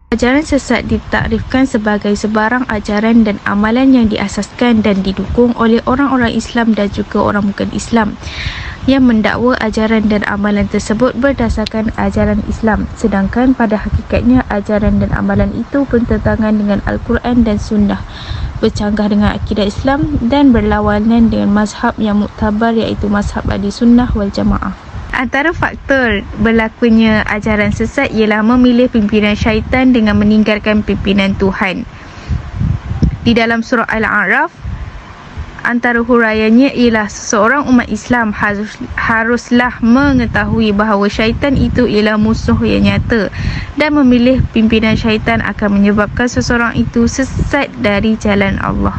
Ajaran sesat ditakrifkan sebagai sebarang ajaran dan amalan yang diasaskan dan didukung oleh orang-orang Islam dan juga orang bukan Islam yang mendakwa ajaran dan amalan tersebut berdasarkan ajaran Islam, sedangkan pada hakikatnya ajaran dan amalan itu bertentangan dengan Al-Quran dan Sunnah, bercanggah dengan akidah Islam dan berlawanan dengan mazhab yang muktabar iaitu mazhab Ahli Sunnah wal Jamaah. Antara faktor berlakunya ajaran sesat ialah memilih pimpinan syaitan dengan meninggalkan pimpinan Tuhan. Di dalam surah Al-Arabiah, antara huraiannya ialah seseorang umat Islam haruslah mengetahui bahawa syaitan itu ialah musuh yang nyata dan memilih pimpinan syaitan akan menyebabkan seseorang itu sesat dari jalan Allah.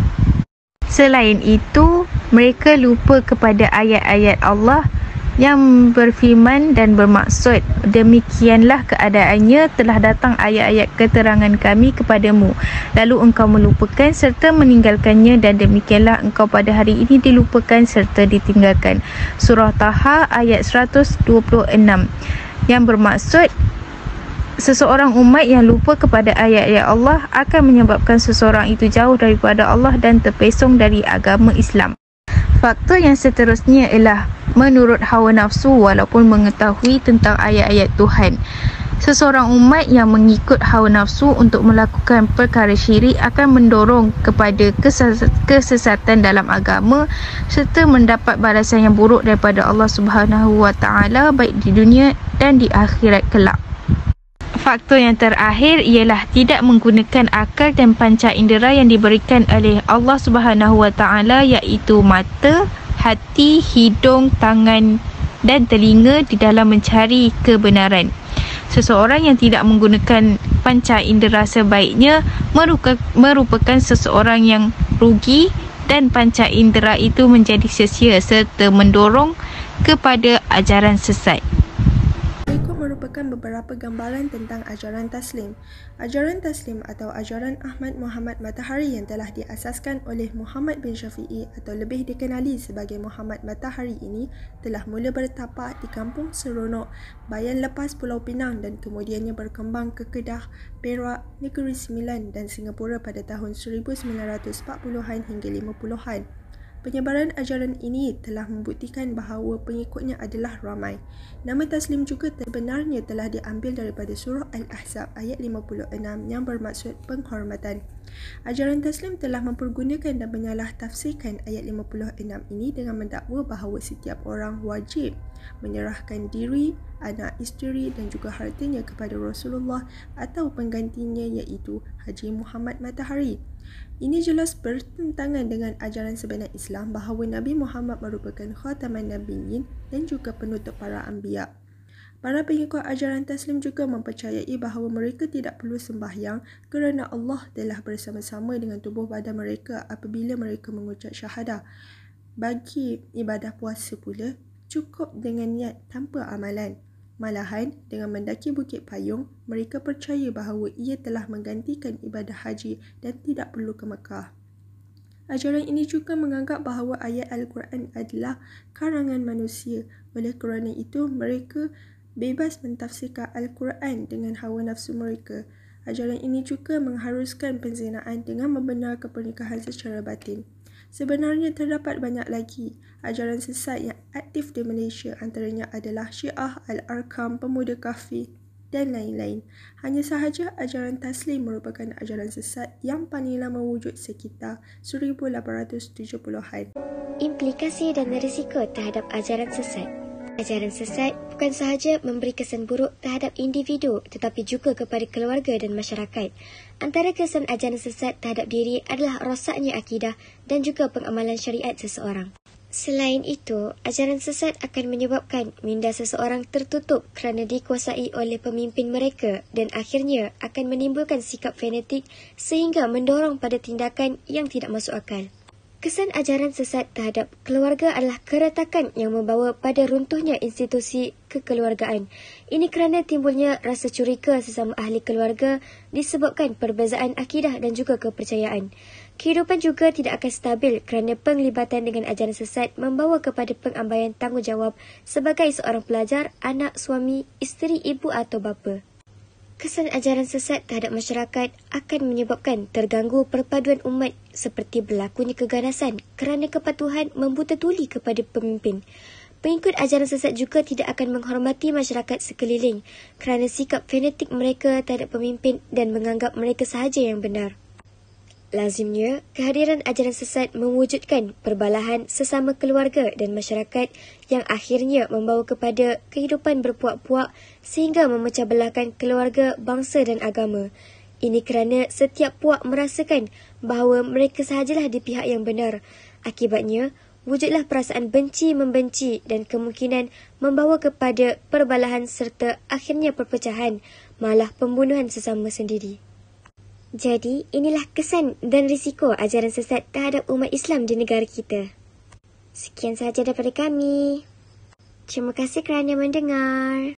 Selain itu, mereka lupa kepada ayat-ayat Allah yang berfirman dan bermaksud, demikianlah keadaannya, telah datang ayat-ayat keterangan kami kepadamu, lalu engkau melupakan serta meninggalkannya, dan demikianlah engkau pada hari ini dilupakan serta ditinggalkan. Surah Taha ayat 126 yang bermaksud, seseorang umat yang lupa kepada ayat-ayat Allah akan menyebabkan seseorang itu jauh daripada Allah dan terpesong dari agama Islam. Faktor yang seterusnya ialah menurut hawa nafsu walaupun mengetahui tentang ayat-ayat Tuhan. Seseorang umat yang mengikut hawa nafsu untuk melakukan perkara syirik akan mendorong kepada kesesatan dalam agama serta mendapat balasan yang buruk daripada Allah Subhanahu Wa Taala baik di dunia dan di akhirat kelak. Faktor yang terakhir ialah tidak menggunakan akal dan panca indera yang diberikan oleh Allah Subhanahu Wa Taala iaitu mata, hati, hidung, tangan dan telinga di dalam mencari kebenaran. Seseorang yang tidak menggunakan panca indera sebaiknya merupakan seseorang yang rugi dan panca indera itu menjadi sia-sia serta mendorong kepada ajaran sesat. Merupakan beberapa gambaran tentang ajaran taslim. Ajaran taslim atau ajaran Ahmad Muhammad Matahari yang telah diasaskan oleh Muhammad bin Syafi'i atau lebih dikenali sebagai Muhammad Matahari ini telah mula bertapak di kampung Seronok, bayan lepas Pulau Pinang dan kemudiannya berkembang ke Kedah, Perak, Negeri Sembilan dan Singapura pada tahun 1940-an hingga 50-an. Penyebaran ajaran ini telah membuktikan bahawa pengikutnya adalah ramai. Nama taslim juga sebenarnya telah diambil daripada surah Al-Ahzab ayat 56 yang bermaksud penghormatan. Ajaran taslim telah mempergunakan dan menyalah tafsirkan ayat 56 ini dengan mendakwa bahawa setiap orang wajib menyerahkan diri, anak isteri dan juga hartanya kepada Rasulullah atau penggantinya iaitu Haji Muhammad Matahari. Ini jelas bertentangan dengan ajaran sebenar Islam bahawa Nabi Muhammad merupakan khataman nabiyyin dan juga penutup para anbiya. Para pengikut ajaran taslim juga mempercayai bahawa mereka tidak perlu sembahyang kerana Allah telah bersama-sama dengan tubuh badan mereka apabila mereka mengucap syahadah. Bagi ibadah puasa pula, cukup dengan niat tanpa amalan. Malahan, dengan mendaki Bukit Payung, mereka percaya bahawa ia telah menggantikan ibadah haji dan tidak perlu ke Mekah. Ajaran ini juga menganggap bahawa ayat Al-Quran adalah karangan manusia. Oleh kerana itu, mereka bebas mentafsirkan Al-Quran dengan hawa nafsu mereka. Ajaran ini juga mengharuskan penzinaan dengan membenarkan pernikahan secara batin. Sebenarnya terdapat banyak lagi ajaran sesat yang aktif di Malaysia, antaranya adalah Syiah, Al-Arkam, Pemuda Kafir dan lain-lain. Hanya sahaja ajaran taslim merupakan ajaran sesat yang paling lama wujud sekitar 1870-an. Implikasi dan risiko terhadap ajaran sesat. Ajaran sesat bukan sahaja memberi kesan buruk terhadap individu tetapi juga kepada keluarga dan masyarakat. Antara kesan ajaran sesat terhadap diri adalah rosaknya akidah dan juga pengamalan syariat seseorang. Selain itu, ajaran sesat akan menyebabkan minda seseorang tertutup kerana dikuasai oleh pemimpin mereka dan akhirnya akan menimbulkan sikap fanatik sehingga mendorong pada tindakan yang tidak masuk akal. Kesan ajaran sesat terhadap keluarga adalah keretakan yang membawa pada runtuhnya institusi kekeluargaan. Ini kerana timbulnya rasa curiga sesama ahli keluarga disebabkan perbezaan akidah dan juga kepercayaan. Kehidupan juga tidak akan stabil kerana penglibatan dengan ajaran sesat membawa kepada pengabaian tanggungjawab sebagai seorang pelajar, anak, suami, isteri, ibu atau bapa. Kesan ajaran sesat terhadap masyarakat akan menyebabkan terganggu perpaduan umat seperti berlakunya keganasan kerana kepatuhan membuta-tuli kepada pemimpin. Pengikut ajaran sesat juga tidak akan menghormati masyarakat sekeliling kerana sikap fanatik mereka terhadap pemimpin dan menganggap mereka sahaja yang benar. Lazimnya, kehadiran ajaran sesat mewujudkan perbalahan sesama keluarga dan masyarakat yang akhirnya membawa kepada kehidupan berpuak-puak sehingga memecah belahkan keluarga, bangsa dan agama. Ini kerana setiap puak merasakan bahawa mereka sahajalah di pihak yang benar. Akibatnya, wujudlah perasaan benci-membenci dan kemungkinan membawa kepada perbalahan serta akhirnya perpecahan, malah pembunuhan sesama sendiri. Jadi, inilah kesan dan risiko ajaran sesat terhadap umat Islam di negara kita. Sekian sahaja daripada kami. Terima kasih kerana mendengar.